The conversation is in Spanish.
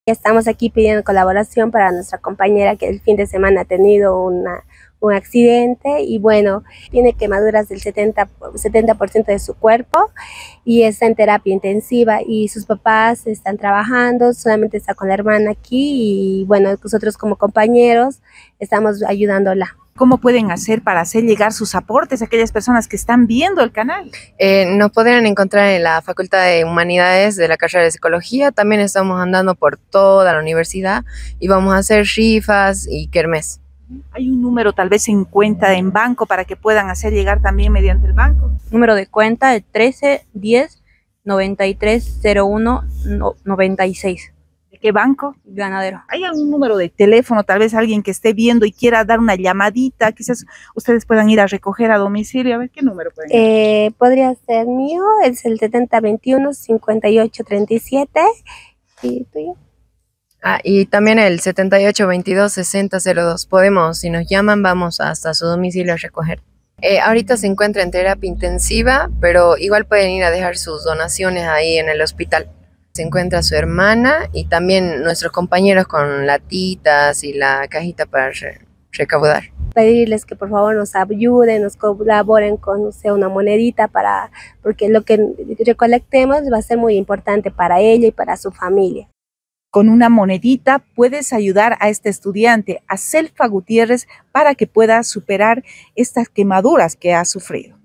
Estamos aquí pidiendo colaboración para nuestra compañera que el fin de semana ha tenido un accidente y bueno, tiene quemaduras del 70% de su cuerpo y está en terapia intensiva y sus papás están trabajando, solamente está con la hermana aquí y bueno, nosotros como compañeros estamos ayudándola. ¿Cómo pueden hacer para hacer llegar sus aportes a aquellas personas que están viendo el canal? Nos podrán encontrar en la Facultad de Humanidades de la carrera de Psicología. También estamos andando por toda la universidad y vamos a hacer rifas y kermés. ¿Hay un número tal vez en cuenta en banco para que puedan hacer llegar también mediante el banco? Número de cuenta el 13 10 93 01 96. ¿De qué banco? Ganadero. ¿Hay algún número de teléfono, tal vez alguien que esté viendo y quiera dar una llamadita? Quizás ustedes puedan ir a recoger a domicilio. A ver, ¿qué número pueden dar? Podría ser mío, es el 7021 5837 y tuyo. Y también el 7822 6002. Podemos, si nos llaman, vamos hasta su domicilio a recoger. Ahorita se encuentra en terapia intensiva, pero igual pueden ir a dejar sus donaciones ahí en el hospital. Se encuentra su hermana y también nuestros compañeros con latitas y la cajita para recaudar. Pedirles que por favor nos ayuden, nos colaboren con, una monedita porque lo que recolectemos va a ser muy importante para ella y para su familia. Con una monedita puedes ayudar a este estudiante, a Selfa Gutiérrez, para que pueda superar estas quemaduras que ha sufrido.